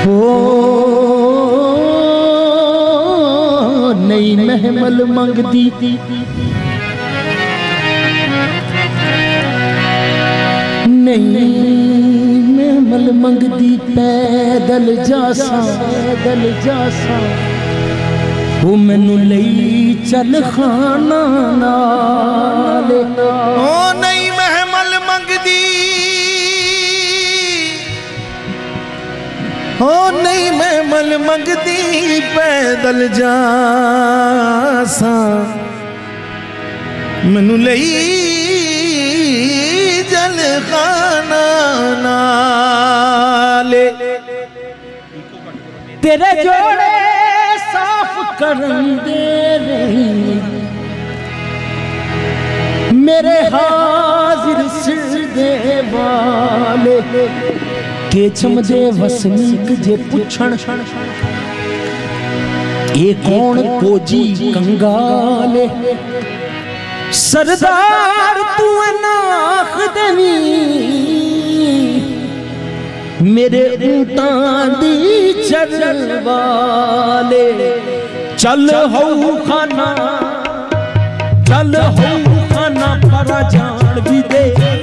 नई महमल मंगदी नई महमल मंगदी पैदल जासा वो मैनू लई चल खाना नाल ओ नई महमल मंगदी ओ नई महमल मंगदी पैदल जासा मैनू लई जल खाना नाले तेरे जोड़े साफ करन दे रही मेरे हाजिर सिर दे वाले के चमदे वसनीक जे पुछण ए कौन कोजी कंगाले सरदार तू नाख देवी मेरे ऊंटां दी चरण वाले चल हो खाना पर जान भी दे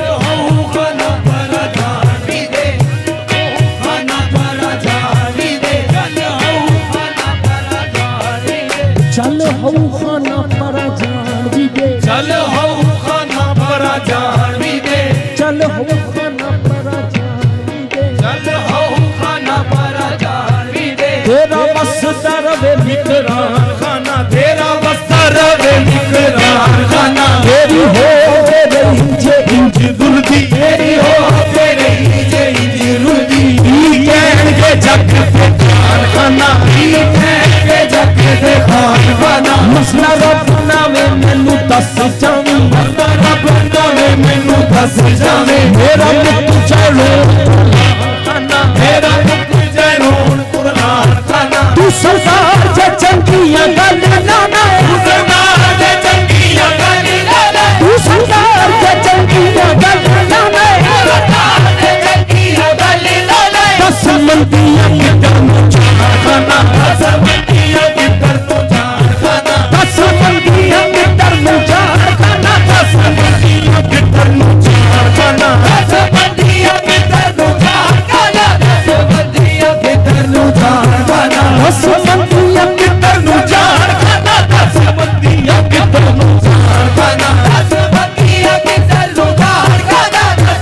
चल हो खाना पर जान भी दे चल हो खाना पर जान भी दे चल हो खाना पर जान भी दे चल हो खाना पर जान भी दे तेरा मस्तर वे मिकरान खाना तेरा मस्तर वे मिकरान खाना तेरी हो तेरे इंज दुर्दी तेरी हो तेरे इंज रुदी कहन के जग पे खान खाना कहन के जग पे खान खाना मसला रब नावे मैनू दस जावी रब नावे मैनू दस जावे मेरा मुक्त चलो खाना मेरा मुक्त जरूर कुरान खाना तू सरदार जे चंगियां गल ना तू सरदार जे चंगियां गल ना तू सरदार जे चंगियां गल ना सरदार जे चंगियां गल ना दस मंदियां किधर नु जान खाना दस मंदियां किधर नु जान खाना दस मंदियां किधर नु जान खाना दस मंदियां किधर नु जान खाना दस मंदियां किधर नु जान खाना दस मंदियां किधर नु जान खाना दस मंदियां किधर नु जान खाना दस मंदियां किधर नु जान खाना दस मंदियां किधर नु जान खाना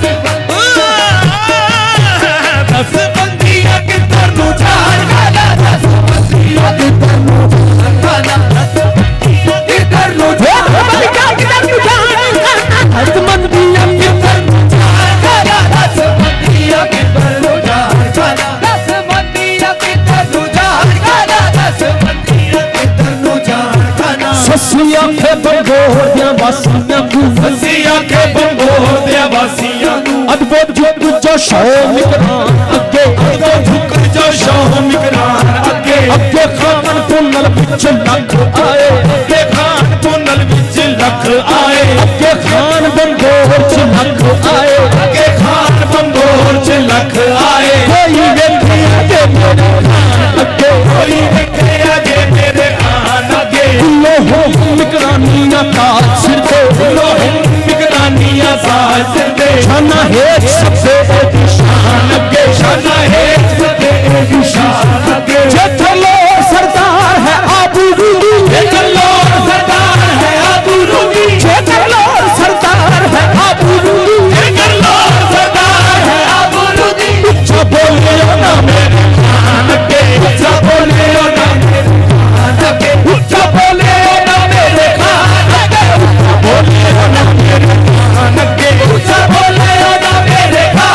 दस मंदियां किधर नु जान खाना दस मंदियां किधर नु जान खाना किधर नु जान किधर नु जान दस मंदियां किधर नु जान खाना दस मंदियां किधर नु जान खाना दस मंदियां किधर नु जान खाना दस मंदियां किधर नु जान खाना ससिया के बंगोर दियां वासियां को ससिया के बंगोर दियां वासियां को अद्भुत झुक जो शो मिकरान अगे झुक जो शो मिकरान अगे अगे खान पुनल बिच लख आए अगे खान पुनल बिच लख आए अगे खान बंगोर च लख आए अगे खान बंगोर च लख आए कोई वेखे अगे मेरे खान अगे कोई वेखे अगे मेरे खान अगे लो हो मिकरानियां ताज सिर पे लो मिकरानियां ताज सिर पे शाना है सबसे शान अगे शाना है सबसे शान अगे जे चलो सरदार है आबू रूबी जे चलो सरदार है आबू रूबी जे चलो सरदार है आबू रूबी जे चलो सरदार है आबू रूबी उच्चा बोले ना मेरे खान अगे उच्चा बोले ना मेरे खान अगे उच्चा बोले ना मेरे खान अगे उच्चा बोले ना मेरे खान अगे उच्चा बोले ना मेरे खान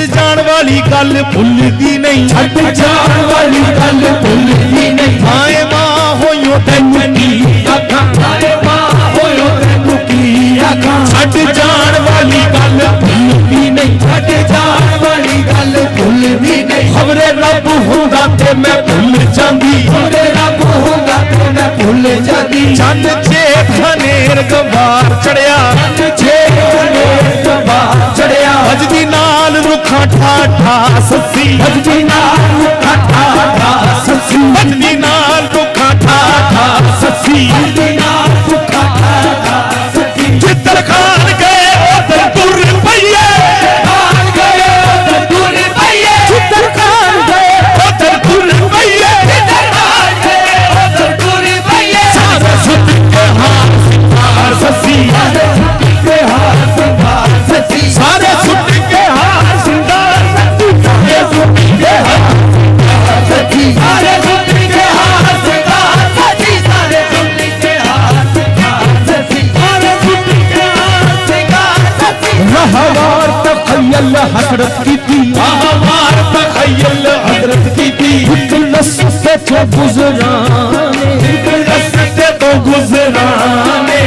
जान वाली गल भुलदी नहीं, छड़ जान वाली गल भुलदी नहीं। हाय मां होयो तैनू की आखां, हाय मां होयो तैनू की आखां। छड़ जान वाली गल भुलदी नहीं, छड़ जान वाली गल भुलदी नहीं। खबरे रब हुंदा ते मैं भुल जांदी, खबरे रब हुंदा ते मैं भुल जांदी। चंद चे खनेर गवार चढ़िया, छे खनेर गवार चढ़िया। भजदी नाल रुखा ठाठा ससी, भजदी नाल रुखा ठाठा ससी, भजदी नाल रुखा ठाठा ससी। भजदी नाल रुखा ठाठा ससी। जिधर खान गए उधर तुर पइए, खान गए उधर तुर पइए। जिधर खान गए उधर तुर पइए, जिधर खान गए उधर तुर पइए। सारे सुत के हाथ सिंगार ससी, सारे सुत के हाथ सिंगार ससी। सारे सुत के हाथ सिंगार ससी, सारे सुत के हाथ सची। सारे सुत के हाथ सिंगार सची। सारे सुत के हाथ सिंगार सची। सारे सुत के हाथ सिंगार सची। रहवार तखय्यल हसरत की थी, हमार तखय्युल हजरत की थी। रस्ते थे गुजराने, रस्ते तो गुजराने,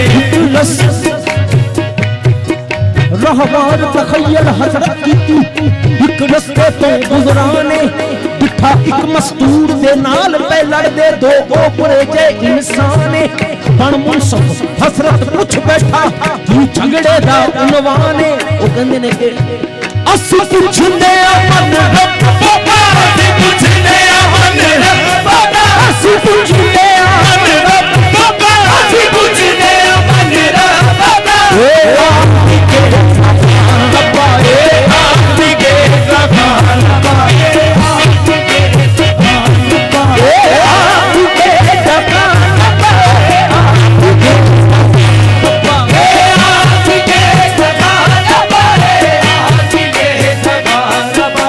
रहवार तखय्यल हसरत की थी। एक रस्ते तो गुजराने, बिठा एक मस्तूर दे नाल पे लड़दे दो ओपरे जे इंसाने। बन मुनसफ हसरत पुछ बैठा तू झगड़े दा उनवाने। ओ कहंदे ने कि असी पुछदे मन रब्बा, असी पुछदे मन रब्बा, असी पुछदे मन रब्बा, असी पुछदे मन रब्बा। ए आदमी के रब्बा, ए आदमी के रब्बा, रब्बा, ए आदमी के रब्बा। ए आदमी के रब्बा, ए आदमी के रब्बा। ए आदमी के रब्बा। ए आदमी के रब्बा।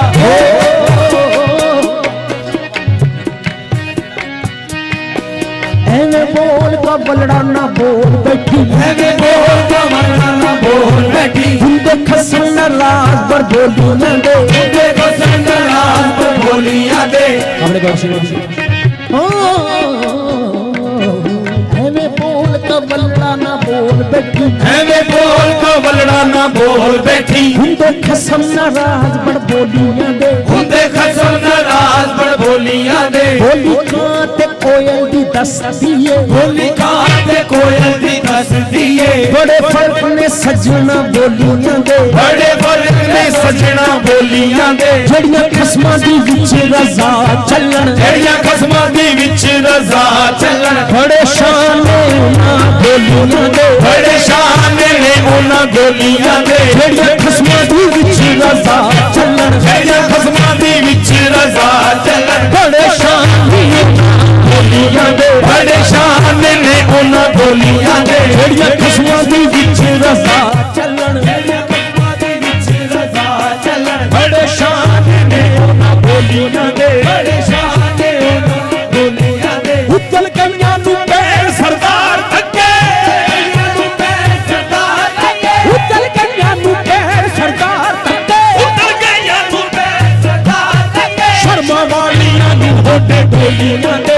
ऐने बोल का बलड़ा ना बोल बैठी, ऐने बोल का बलड़ा ना बोल बैठी। हुंदे खसन नाराज पर बोली ना दे, हुंदे खसन नाराज पर बोलियां दे। हमने कहा ऐने बोल का बलड़ा ना बोल बैठी, ऐवे बोल को बलड़ा ना बोल बैठी। हुंदे खसन नाराज पर बोलियां दे, हुंदे खसन नाराज पर बोलियां दे। बोली कांते कोयल दी दसदी है, बोली कांते कोयल दी दसदी है। बड़े फर्क ने सजना बोलियां दे, बड़े फर्क ने सजना बोलियां दे। जड़ियां खसमां दी विच रज़ा चलन, जड़ियां खसमां दी विच रज़ा चलन। बड़े शान ने उन्हां बोलियां दे, बड़े शान ने उन्हां गोलियां दे। जड़ियां खसमां दी विच रज़ा चलन, जड़ियां खसमां दी विच रज़ा चलन। बड़े शान ने बोलियां दे, बड़े शान ने उन्हां गोलियां दे। जड़ियां खसमां दी विच रज़ा चलन, बड़े शान ने उन्हां गोलियां दे। बड़े शान ने बोलियां दे। उतल कन्या नू पैर सरदार थके, उतल कन्या नू पैर सरदार तके, उतर गया तू शर्मा वालियां नू होटे डोलियां दे,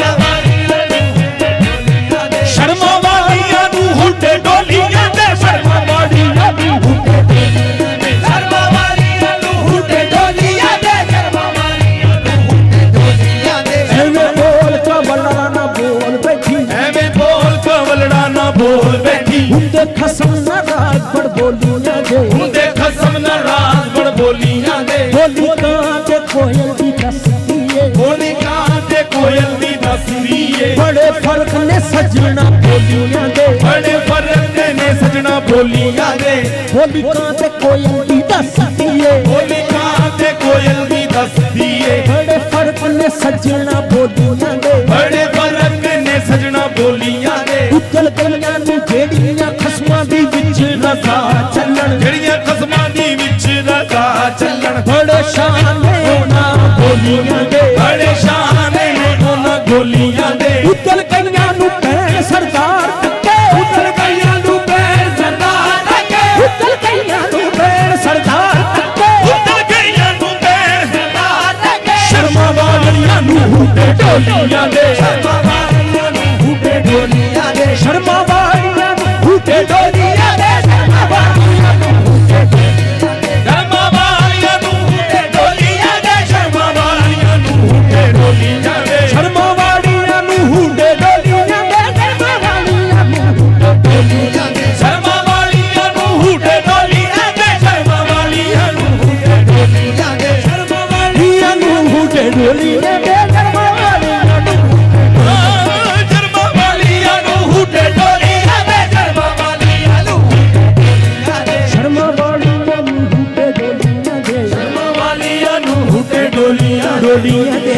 शर्मा वालियां नू हुटे डोलियां दे। शर्मा वालियां नू हुटे शर्मा वालियां नू हुटे डोलियां दे। शर्मा वालियां नू हुटे डोलियां दे। ऐवे बोल का बलड़ा ना बोल बैठी, ऐवे बोल को बलड़ा ना बोल बैठी। हुंदे खसम नाराज पर बोलियां दे, हुंदे खसम नाराज बड़ बोलियां दे। बोली कांते कोयल दी दसदी है, बोली कांते कोयल दी दसदी है। बड़े फर्क ने सजना बोलियां दे, बड़े फर्क ने सजना बोलियां दे। बोली कांते कोयल दी दसदी है, बोली कांते कोयल दी दसदी है। बड़े फर्क ने सजना बोलियां दे, बड़े फर्क ने सजना बोलियां दे। उतल कन्या नू जेड़ियां खसमां दी विच रज़ा चलन, जड़ियां खसमां दी विच रज़ा चलन। बड़े शान ने उन्हां बोलियां दे, बड़े शान ने उन्हां गोलियां दे। उतल कन्या नू पैर सरदार तके, उतल कन्या नू पैर सरदार तके, उतल कन्या नू पैर सरदार तके, उतर गई ਡੋਲੀਆਂ ਦੇ ਸ਼ਰਮਾ ਵਾਲੀਆਂ ਨੂੰ ਹੂਟੇ ਡੋਲੀਆਂ ਦੇ ਸ਼ਰਮਾ ਵਾਲੀਆਂ ਨੂੰ ਹੂਟੇ ਡੋਲੀਆਂ ਦੇ ਸ਼ਰਮਾ ਵਾਲੀਆਂ ਨੂੰ ਹੂਟੇ ਸ਼ਰਮਾ ਵਾਲੀਆਂ ਨੂੰ ਹੂਟੇ ਡੋਲੀਆਂ ਦੇ ਸ਼ਰਮਾ ਵਾਲੀਆਂ ਨੂੰ ਹੂਟੇ ਡੋਲੀਆਂ ਦੇ ਸ਼ਰਮਾ ਵਾਲੀਆਂ ਨੂੰ ਹੂਟੇ ਡੋਲੀਆਂ ਦੇ ਸ਼ਰਮਾ ਵਾਲੀਆਂ ਨੂੰ ਹੂਟੇ ਡੋਲੀਆਂ ਦੇ ਸ਼ਰਮਾ ਵਾਲੀਆਂ ਨੂੰ ਹੂਟੇ ਡੋਲੀਆਂ ਦੇ ਸ਼ਰਮਾ ਵਾਲੀਆਂ ਨੂੰ ਹੂਟੇ ਡੋਲੀਆਂ ਦੇ ਸ਼ਰਮਾ ਵਾਲੀਆਂ ਨੂੰ ਹੂਟੇ ਡੋਲੀਆਂ ਦੇ ਸ਼ਰਮਾ ਵਾਲੀਆਂ ਨੂੰ ਸ਼ਰਮਾ ਵਾਲੀਆਂ ਨੂੰ ਹੂਟੇ ਡੋਲੀਆਂ ਦੇ ਸ਼ਰਮਾ ਵਾਲੀਆਂ ਨੂੰ ਸ਼ਰਮਾ ਵਾਲੀਆਂ ਨੂੰ ਹੂਟੇ ਡੋਲੀਆਂ ਦੇ ਸ਼ਰਮਾ ਵਾਲੀਆਂ ਨੂੰ ਹੂਟੇ ਡੋਲੀਆਂ ਡੋਲੀਆਂ ਦੇ